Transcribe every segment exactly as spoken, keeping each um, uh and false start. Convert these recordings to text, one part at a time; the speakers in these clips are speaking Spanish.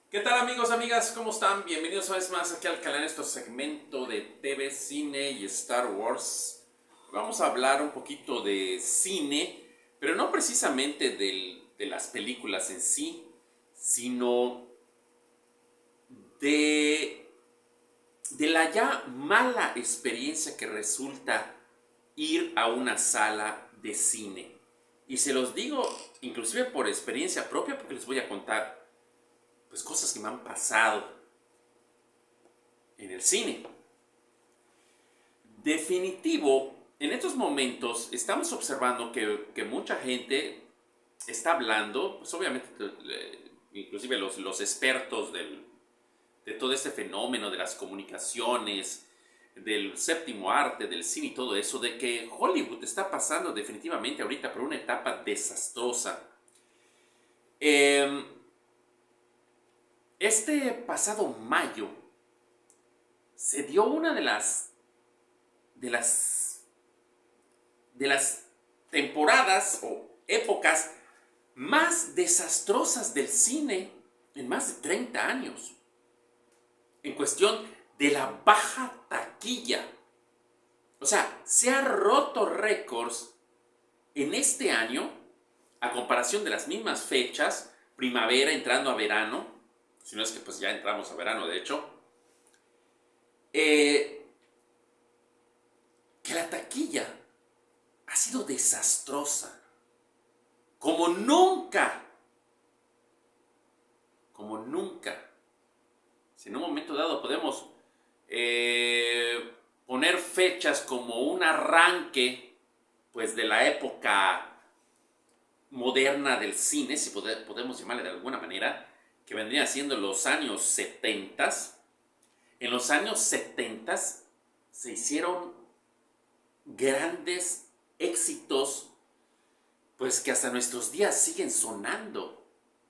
¿Qué tal amigos, amigas? ¿Cómo están? Bienvenidos una vez más aquí al canal, este segmento de T V, cine y Star Wars. Vamos a hablar un poquito de cine, pero no precisamente del- de las películas en sí, sino de, de la ya mala experiencia que resulta ir a una sala de cine. Y se los digo inclusive por experiencia propia porque les voy a contar pues cosas que me han pasado en el cine. Definitivo, en estos momentos estamos observando que, que mucha gente está hablando, pues obviamente, eh, inclusive los, los expertos del, de todo este fenómeno de las comunicaciones, del séptimo arte, del cine y todo eso, de que Hollywood está pasando definitivamente ahorita por una etapa desastrosa. Eh, este pasado mayo se dio una de las de las de las temporadas o épocas más desastrosas del cine en más de treinta años. En cuestión de la baja taquilla. O sea, se ha roto récords en este año, a comparación de las mismas fechas, primavera entrando a verano, si no es que pues ya entramos a verano de hecho, eh, que la taquilla ha sido desastrosa. Como nunca. Como nunca. Si en un momento dado podemos eh, poner fechas como un arranque pues de la época moderna del cine, si podemos llamarle de alguna manera, que vendría siendo los años setenta. En los años setenta se hicieron grandes éxitos pues que hasta nuestros días siguen sonando.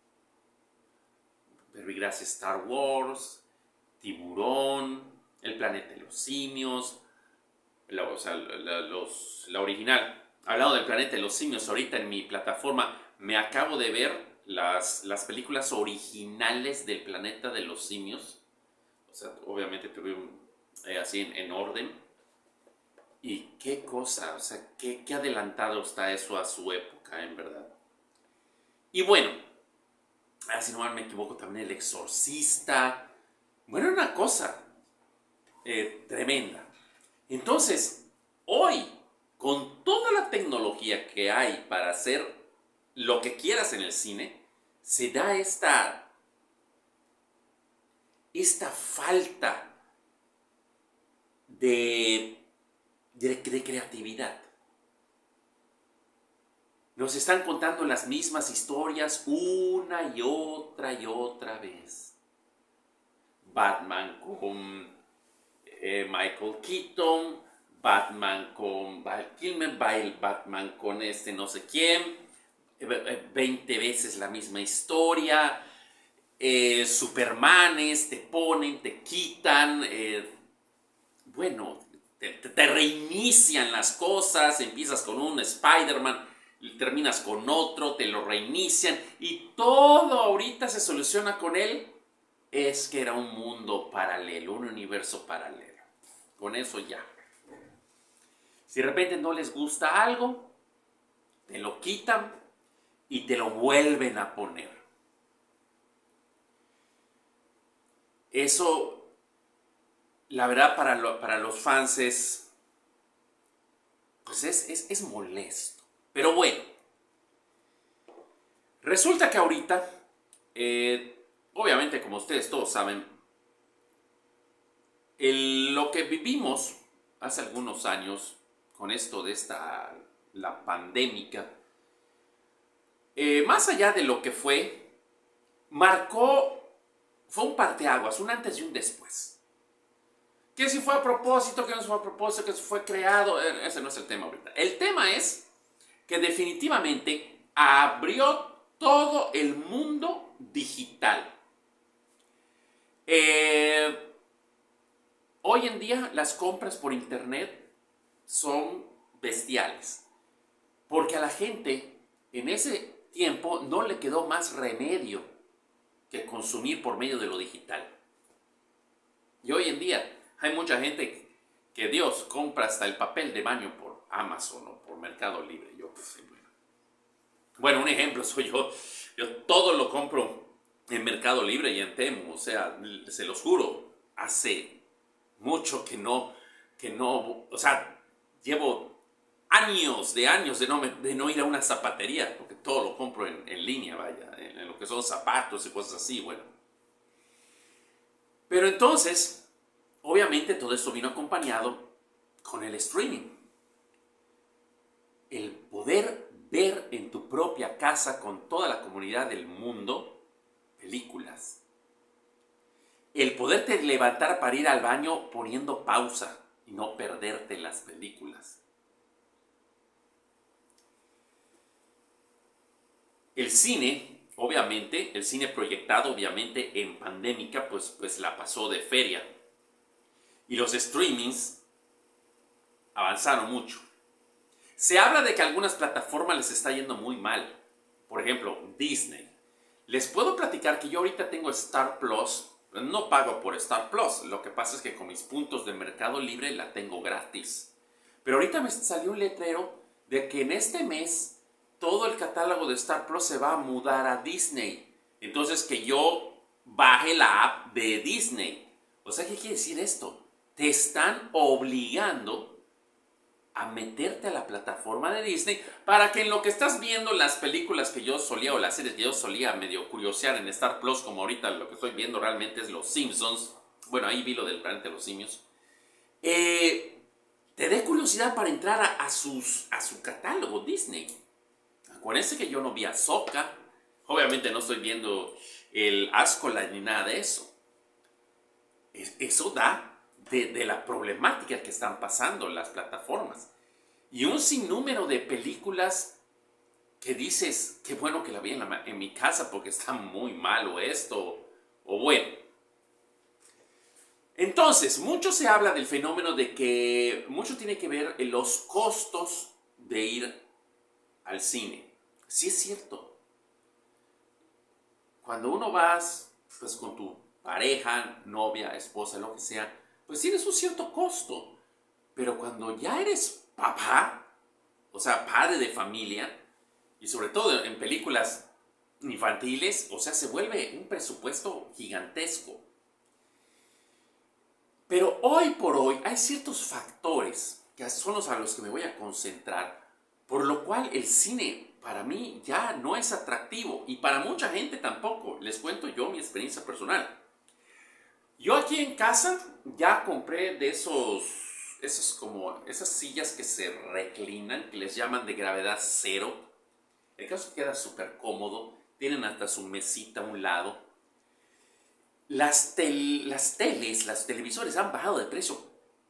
Verbigracia Star Wars, Tiburón, El planeta de los simios, la, o sea, la, los, la original. Hablando del planeta de los simios, ahorita en mi plataforma me acabo de ver las, las películas originales del planeta de los simios. O sea, obviamente tuve un, eh, así en, en orden. Y qué cosa, o sea, qué, qué adelantado está eso a su época, en verdad. Y bueno, ah, si no mal me equivoco, también El Exorcista. Bueno, una cosa eh, tremenda. Entonces, hoy, con toda la tecnología que hay para hacer lo que quieras en el cine, se da esta, esta falta de, de, de creatividad. Nos están contando las mismas historias una y otra y otra vez. Batman con eh, Michael Keaton, Batman con Val Kilmer, Batman con este no sé quién, veinte veces la misma historia, eh, Supermanes, te ponen, te quitan, eh, bueno, te, te, reinician las cosas, empiezas con un Spider-Man, terminas con otro, te lo reinician y todo ahorita se soluciona con él. Es que era un mundo paralelo, un universo paralelo. Con eso ya. Si de repente no les gusta algo, te lo quitan y te lo vuelven a poner. Eso, la verdad, para, lo, para los fans es, pues es, es, es molesto. Pero bueno, resulta que ahorita, eh, obviamente como ustedes todos saben, el, lo que vivimos hace algunos años con esto de esta, la pandémica, eh, más allá de lo que fue, marcó, fue un parteaguas, un antes y un después. Que si fue a propósito, que no fue a propósito, que si fue creado, ese no es el tema ahorita. El tema es que definitivamente abrió todo el mundo digital. Eh, hoy en día las compras por internet son bestiales. Porque a la gente en ese tiempo no le quedó más remedio que consumir por medio de lo digital. Y hoy en día hay mucha gente que, Dios, compra hasta el papel de baño por Amazon o por Mercado Libre. Yo, pues, bueno. bueno, un ejemplo soy yo. Yo todo lo compro en Mercado Libre y en Temu. O sea, se los juro, hace mucho que no, que no, o sea, llevo años de años de no, de no ir a una zapatería, porque todo lo compro en, en línea, vaya, en, en lo que son zapatos y cosas así, bueno. Pero entonces, obviamente todo esto vino acompañado con el streaming. El poder ver en tu propia casa con toda la comunidad del mundo películas. El poderte levantar para ir al baño poniendo pausa y no perderte las películas. El cine, obviamente, el cine proyectado, obviamente, en pandémica, pues, pues la pasó de feria. Y los streamings avanzaron mucho. Se habla de que a algunas plataformas les está yendo muy mal. Por ejemplo, Disney. Les puedo platicar que yo ahorita tengo Star Plus. No pago por Star Plus. Lo que pasa es que con mis puntos de Mercado Libre la tengo gratis. Pero ahorita me salió un letrero de que en este mes todo el catálogo de Star Plus se va a mudar a Disney. Entonces que yo baje la app de Disney. O sea, ¿qué quiere decir esto? Te están obligando a meterte a la plataforma de Disney para que en lo que estás viendo las películas que yo solía o las series que yo solía medio curiosear en Star Plus, como ahorita lo que estoy viendo realmente es Los Simpsons. Bueno, ahí vi lo del planeta de los simios. Eh, te dé curiosidad para entrar a, a, sus, a su catálogo Disney. Acuérdense que yo no vi a Ahsoka. Obviamente no estoy viendo el Ascola ni nada de eso. Es, eso da de, de la problemática que están pasando las plataformas. Y un sinnúmero de películas que dices, qué bueno que la vi en, la, en mi casa porque está muy malo esto. O bueno. Entonces, mucho se habla del fenómeno de que mucho tiene que ver en los costos de ir al cine. Sí es cierto. Cuando uno vas pues, con tu pareja, novia, esposa, lo que sea, pues tienes un cierto costo. Pero cuando ya eres papá, o sea, padre de familia, y sobre todo en películas infantiles, o sea, se vuelve un presupuesto gigantesco. Pero hoy por hoy hay ciertos factores, que son los a los que me voy a concentrar, por lo cual el cine para mí ya no es atractivo y para mucha gente tampoco. Les cuento yo mi experiencia personal. Yo aquí en casa ya compré de esos, esos como, esas sillas que se reclinan, que les llaman de gravedad cero. El caso queda súper cómodo, tienen hasta su mesita a un lado. Las, tel, las teles, los televisores han bajado de precio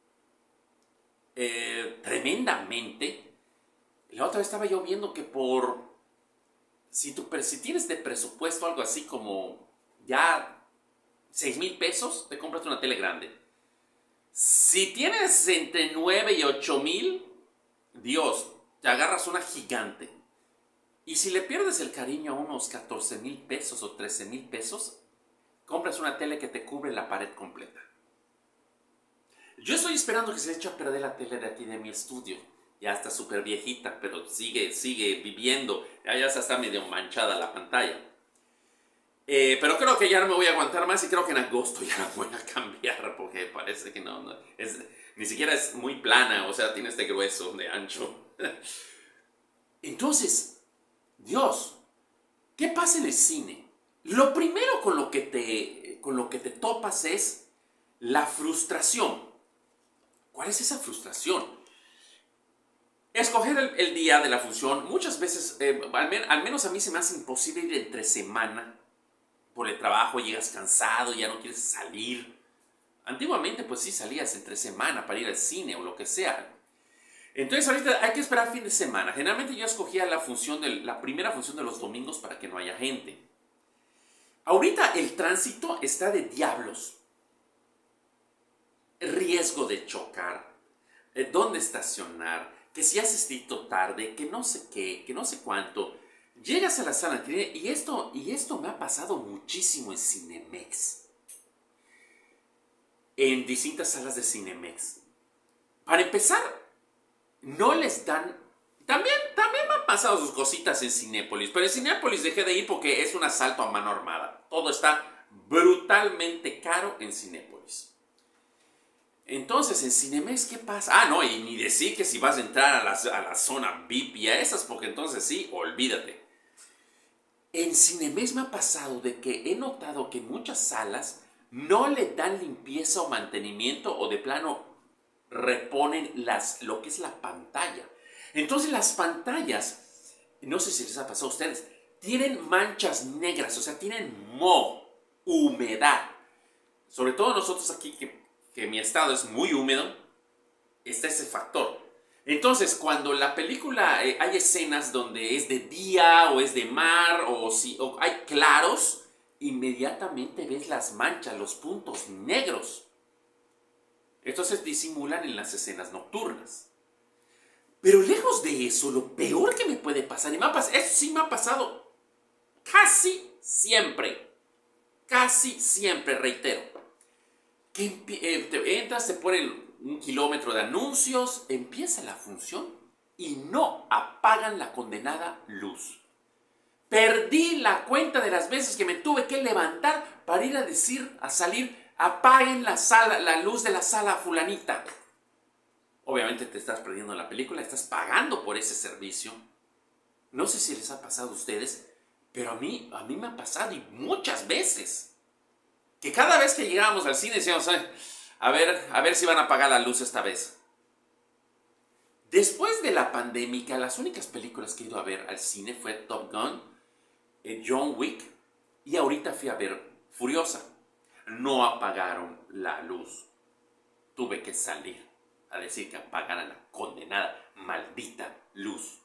eh, tremendamente. La otra vez estaba yo viendo que por, si, tu, si tienes de presupuesto algo así como ya seis mil pesos, te compras una tele grande. Si tienes entre nueve y ocho mil, Dios, te agarras una gigante. Y si le pierdes el cariño a unos catorce mil pesos o trece mil pesos, compras una tele que te cubre la pared completa. Yo estoy esperando que se eche a perder la tele de aquí de mi estudio. Ya está súper viejita, pero sigue, sigue viviendo. Ya, ya está medio manchada la pantalla. Eh, pero creo que ya no me voy a aguantar más y creo que en agosto ya la voy a cambiar porque parece que no, no es, ni siquiera es muy plana, o sea, tiene este grueso de ancho. Entonces, Dios, ¿qué pasa en el cine? Lo primero con lo que te, con lo que te topas es la frustración. ¿Cuál es esa frustración? Escoger el, el día de la función, muchas veces, eh, al, men, al menos a mí se me hace imposible ir entre semana. Por el trabajo llegas cansado, ya no quieres salir. Antiguamente pues sí salías entre semana para ir al cine o lo que sea. Entonces ahorita hay que esperar fin de semana. Generalmente yo escogía la, función de, la primera función de los domingos para que no haya gente. Ahorita el tránsito está de diablos. Riesgo de chocar, dónde estacionar, que si has escrito tarde, que no sé qué, que no sé cuánto. Llegas a la sala y esto, y esto me ha pasado muchísimo en Cinemex. En distintas salas de Cinemex. Para empezar, no les dan... También, también me han pasado sus cositas en Cinépolis, pero en Cinépolis dejé de ir porque es un asalto a mano armada. Todo está brutalmente caro en Cinépolis. Entonces, en Cinemex, ¿qué pasa? Ah, no, y ni decir que si vas a entrar a la, a la zona V I P y a esas, porque entonces sí, olvídate. En Cinemex me ha pasado de que he notado que en muchas salas no le dan limpieza o mantenimiento o de plano reponen las, lo que es la pantalla. Entonces las pantallas, no sé si les ha pasado a ustedes, tienen manchas negras, o sea, tienen moho, humedad. Sobre todo nosotros aquí, que, que mi estado es muy húmedo, está ese factor. Entonces, cuando la película eh, hay escenas donde es de día o es de mar o, si, o hay claros, inmediatamente ves las manchas, los puntos negros. Estos se disimulan en las escenas nocturnas. Pero lejos de eso, lo peor que me puede pasar, y me ha pasado, eso sí me ha pasado casi siempre, casi siempre, reitero, que eh, te entras, te ponen un kilómetro de anuncios, empieza la función y no apagan la condenada luz. Perdí la cuenta de las veces que me tuve que levantar para ir a decir, a salir, apaguen la, sala, la luz de la sala fulanita. Obviamente te estás perdiendo la película, estás pagando por ese servicio. No sé si les ha pasado a ustedes, pero a mí, a mí me ha pasado y muchas veces. Que cada vez que llegábamos al cine decíamos, a ver, a ver si van a apagar la luz esta vez. Después de la pandemia, las únicas películas que he ido a ver al cine fue Top Gun, eh, John Wick y ahorita fui a ver Furiosa. No apagaron la luz. Tuve que salir a decir que apagaran la condenada, maldita luz.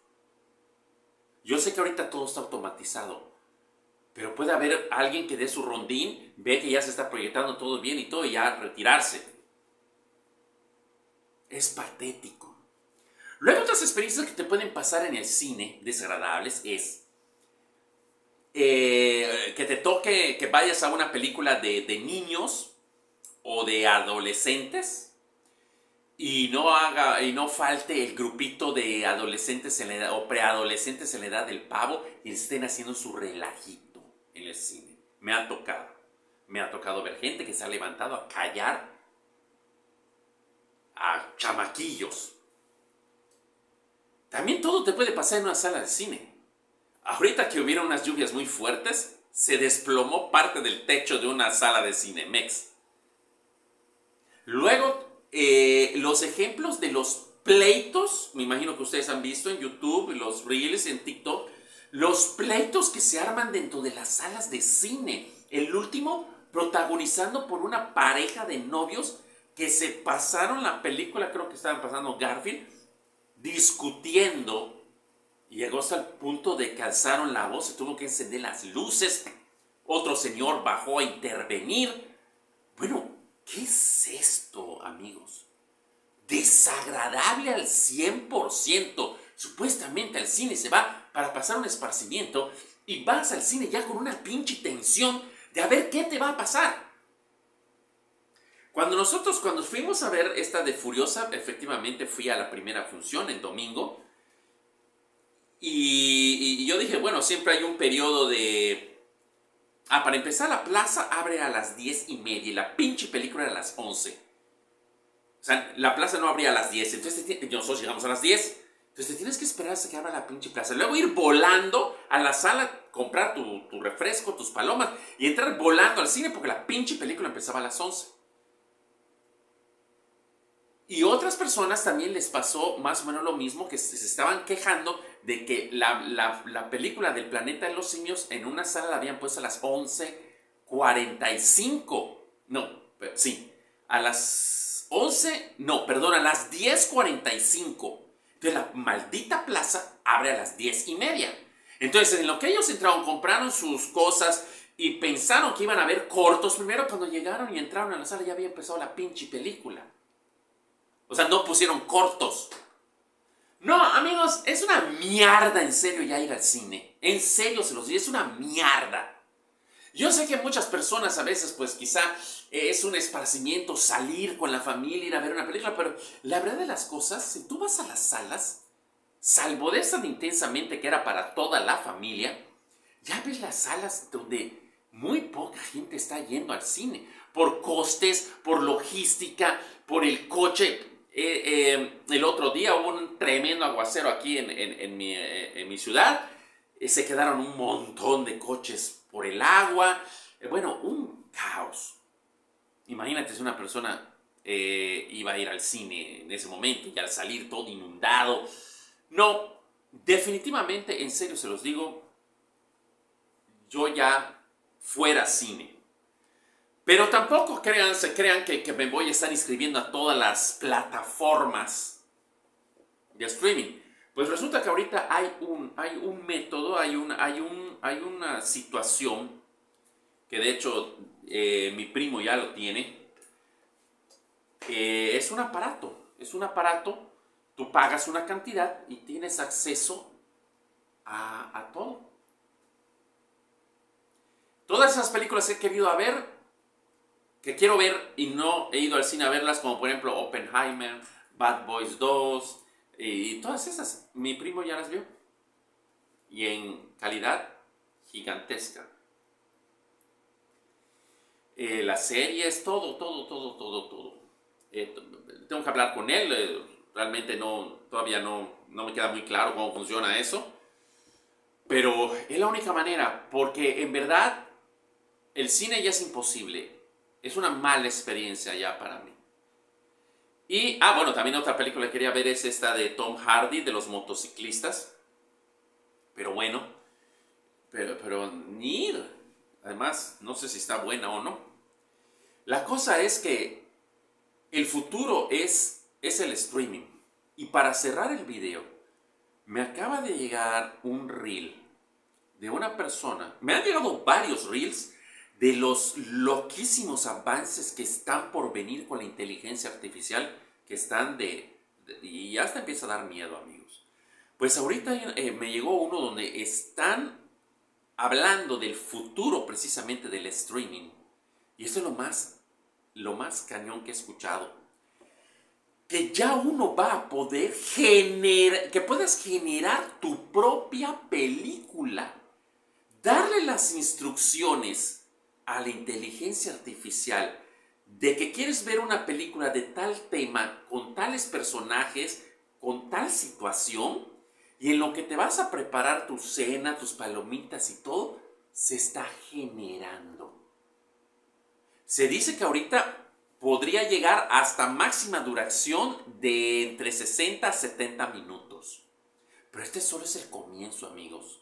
Yo sé que ahorita todo está automatizado, pero puede haber alguien que dé su rondín, ve que ya se está proyectando todo bien y todo, y ya retirarse. Es patético. Luego, otras experiencias que te pueden pasar en el cine, desagradables, es eh, que te toque que vayas a una película de, de niños o de adolescentes, y no haga y no falte el grupito de adolescentes en la edad, o preadolescentes en la edad del pavo y estén haciendo su relajito en el cine. Me ha tocado. Me ha tocado ver gente que se ha levantado a callar a chamaquillos. También todo te puede pasar en una sala de cine. Ahorita que hubieron unas lluvias muy fuertes, se desplomó parte del techo de una sala de Cinemex. Luego, Eh, los ejemplos de los pleitos, me imagino que ustedes han visto en YouTube, los reels, en TikTok, los pleitos que se arman dentro de las salas de cine. El último protagonizando por una pareja de novios que se pasaron la película, creo que estaban pasando Garfield, discutiendo. Y llegó hasta el punto de que alzaron la voz, se tuvo que encender las luces. Otro señor bajó a intervenir. Bueno, ¿qué es esto, amigos? Desagradable al cien por ciento. Supuestamente al cine se va para pasar un esparcimiento y vas al cine ya con una pinche tensión de a ver qué te va a pasar. Cuando nosotros, cuando fuimos a ver esta de Furiosa, efectivamente fui a la primera función el domingo y, y yo dije, bueno, siempre hay un periodo de... Ah, para empezar, la plaza abre a las diez y media y la pinche película era a las once. O sea, la plaza no abría a las diez, entonces te, nosotros llegamos a las diez. Entonces te tienes que esperar hasta que abra la pinche plaza. Luego ir volando a la sala, comprar tu, tu refresco, tus palomas y entrar volando al cine porque la pinche película empezaba a las once. Y otras personas también les pasó más o menos lo mismo, que se estaban quejando de que la, la, la película del Planeta de los Simios en una sala la habían puesto a las once cuarenta y cinco. No, sí, a las once, no, perdón, a las diez cuarenta y cinco. Entonces la maldita plaza abre a las diez y media. Entonces en lo que ellos entraron, compraron sus cosas y pensaron que iban a ver cortos. Primero cuando llegaron y entraron a la sala ya había empezado la pinche película. O sea, no pusieron cortos. No, amigos, es una mierda en serio ya ir al cine. En serio se los digo, es una mierda. Yo sé que muchas personas a veces, pues quizá eh, es un esparcimiento salir con la familia, ir a ver una película, pero la verdad de las cosas, si tú vas a las salas, salvo de esa de intensamente que era para toda la familia, ya ves las salas donde muy poca gente está yendo al cine. Por costes, por logística, por el coche. Eh, eh, el otro día hubo un tremendo aguacero aquí en, en, en, mi, eh, en mi ciudad. Eh, se quedaron un montón de coches por el agua. Eh, bueno, un caos. Imagínate si una persona eh, iba a ir al cine en ese momento y al salir todo inundado. No, definitivamente, en serio se los digo, yo ya fuera cine. Pero tampoco crean, se crean que, que me voy a estar inscribiendo a todas las plataformas de streaming. Pues resulta que ahorita hay un, hay un método, hay, un, hay, un, hay una situación que de hecho eh, mi primo ya lo tiene. Eh, es un aparato, es un aparato, tú pagas una cantidad y tienes acceso a, a todo. Todas esas películas que he querido a ver, que quiero ver y no he ido al cine a verlas, como por ejemplo Oppenheimer, Bad Boys dos y todas esas, mi primo ya las vio. Y en calidad gigantesca. Eh, las series, todo, todo, todo, todo, todo. Eh, tengo que hablar con él, eh, realmente no, todavía no, no me queda muy claro cómo funciona eso. Pero es la única manera, porque en verdad el cine ya es imposible. Es una mala experiencia ya para mí. Y, ah, bueno, también otra película que quería ver es esta de Tom Hardy, de los motociclistas. Pero bueno, pero, pero ni ir. Además, no sé si está buena o no. La cosa es que el futuro es, es el streaming. Y para cerrar el video, me acaba de llegar un reel de una persona. Me han llegado varios reels de los loquísimos avances que están por venir con la inteligencia artificial, que están de... de y hasta empieza a dar miedo, amigos. Pues ahorita eh, me llegó uno donde están hablando del futuro precisamente del streaming. Y esto es lo más, lo más cañón que he escuchado. Que ya uno va a poder generar, que puedas generar tu propia película. Darle las instrucciones a la inteligencia artificial de que quieres ver una película de tal tema, con tales personajes, con tal situación, y en lo que te vas a preparar tu cena, tus palomitas y todo, se está generando. Se dice que ahorita podría llegar hasta máxima duración de entre sesenta a setenta minutos. Pero este solo es el comienzo, amigos.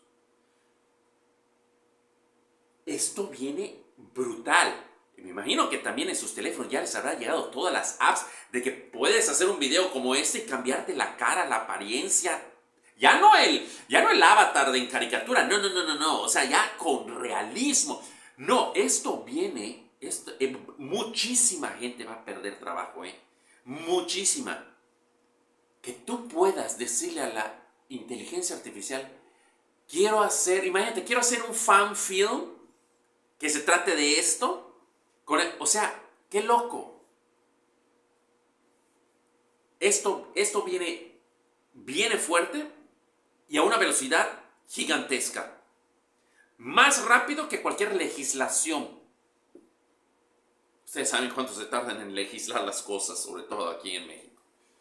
Esto viene brutal. Y me imagino que también en sus teléfonos ya les habrá llegado todas las apps de que puedes hacer un video como este y cambiarte la cara, la apariencia. Ya no el, ya no el avatar de en caricatura, no, no, no, no, no. O sea, ya con realismo. No, esto viene, esto, eh, muchísima gente va a perder trabajo, ¿eh? Muchísima. Que tú puedas decirle a la inteligencia artificial, quiero hacer, imagínate, quiero hacer un fan film que se trate de esto. Con el, o sea, qué loco. Esto, esto viene, viene fuerte y a una velocidad gigantesca. Más rápido que cualquier legislación. Ustedes saben cuánto se tardan en legislar las cosas, sobre todo aquí en México.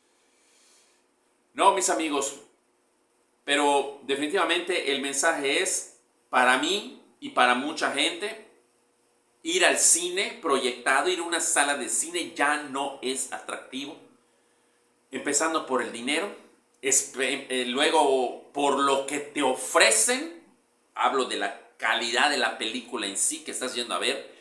No, mis amigos, pero definitivamente el mensaje es, para mí y para mucha gente, ir al cine proyectado, ir a una sala de cine ya no es atractivo. Empezando por el dinero, eh, luego por lo que te ofrecen, hablo de la calidad de la película en sí que estás yendo a ver,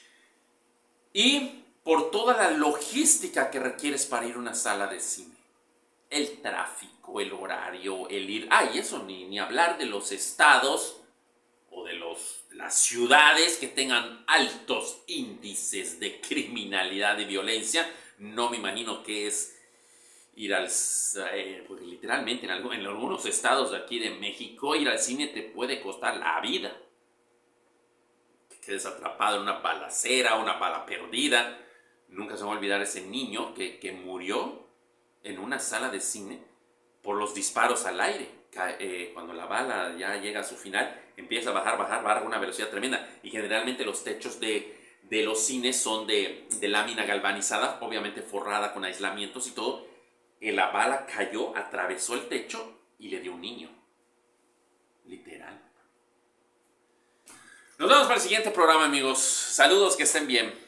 y por toda la logística que requieres para ir a una sala de cine. El tráfico, el horario, el ir... Ah, y eso ni, ni hablar de los estados o de los, las ciudades que tengan altos índices de criminalidad y violencia. No me imagino que es ir al, eh, pues literalmente en, algo, en algunos estados de aquí de México, ir al cine te puede costar la vida. Que quedes atrapado en una balacera, una bala perdida. Nunca se me va a olvidar ese niño que, que murió en una sala de cine por los disparos al aire. Eh, cuando la bala ya llega a su final, empieza a bajar, bajar, bajar a una velocidad tremenda. Y generalmente los techos de, de los cines son de, de lámina galvanizada, obviamente forrada con aislamientos y todo. Y la bala cayó, atravesó el techo y le dio un niño. Literal. Nos vemos para el siguiente programa, amigos. Saludos, que estén bien.